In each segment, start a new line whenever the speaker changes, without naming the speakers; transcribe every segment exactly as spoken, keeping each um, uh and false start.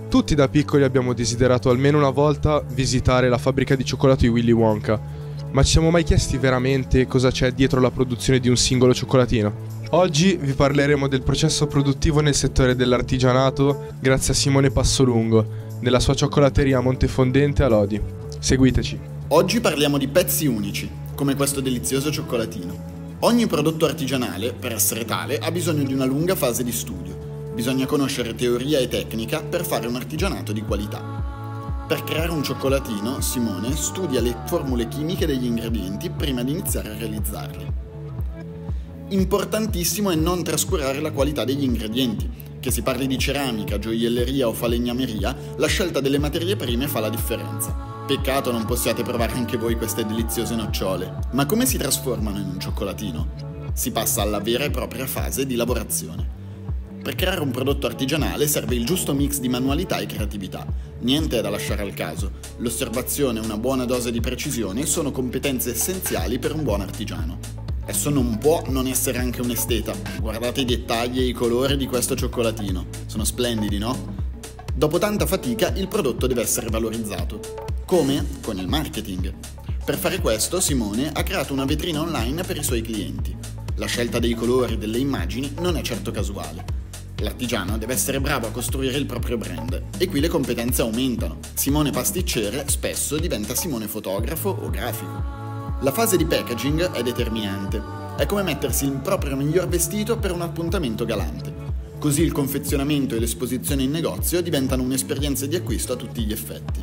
Tutti da piccoli abbiamo desiderato almeno una volta visitare la fabbrica di cioccolato di Willy Wonka, ma ci siamo mai chiesti veramente cosa c'è dietro la produzione di un singolo cioccolatino? Oggi vi parleremo del processo produttivo nel settore dell'artigianato grazie a Simone Passolungo, nella sua cioccolateria Montefondente a Lodi. Seguiteci.
Oggi parliamo di pezzi unici, come questo delizioso cioccolatino. Ogni prodotto artigianale, per essere tale, ha bisogno di una lunga fase di studio. Bisogna conoscere teoria e tecnica per fare un artigianato di qualità. Per creare un cioccolatino, Simone studia le formule chimiche degli ingredienti prima di iniziare a realizzarli. Importantissimo è non trascurare la qualità degli ingredienti. Che si parli di ceramica, gioielleria o falegnameria, la scelta delle materie prime fa la differenza. Peccato non possiate provare anche voi queste deliziose nocciole. Ma come si trasformano in un cioccolatino? Si passa alla vera e propria fase di lavorazione. Per creare un prodotto artigianale serve il giusto mix di manualità e creatività. Niente è da lasciare al caso. L'osservazione e una buona dose di precisione sono competenze essenziali per un buon artigiano. Esso non può non essere anche un esteta. Guardate i dettagli e i colori di questo cioccolatino. Sono splendidi, no? Dopo tanta fatica, il prodotto deve essere valorizzato. Come? Con il marketing. Per fare questo, Simone ha creato una vetrina online per i suoi clienti. La scelta dei colori e delle immagini non è certo casuale. L'artigiano deve essere bravo a costruire il proprio brand e qui le competenze aumentano. Simone pasticcere spesso diventa Simone fotografo o grafico. La fase di packaging è determinante. È come mettersi il proprio miglior vestito per un appuntamento galante. Così il confezionamento e l'esposizione in negozio diventano un'esperienza di acquisto a tutti gli effetti.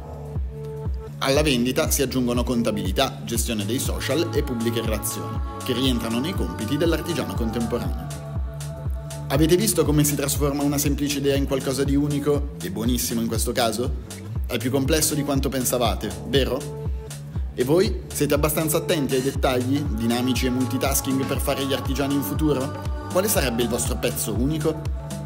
Alla vendita si aggiungono contabilità, gestione dei social e pubbliche relazioni, che rientrano nei compiti dell'artigiano contemporaneo. Avete visto come si trasforma una semplice idea in qualcosa di unico e buonissimo in questo caso? È più complesso di quanto pensavate, vero? E voi? Siete abbastanza attenti ai dettagli, dinamici e multitasking per fare gli artigiani in futuro? Quale sarebbe il vostro pezzo unico?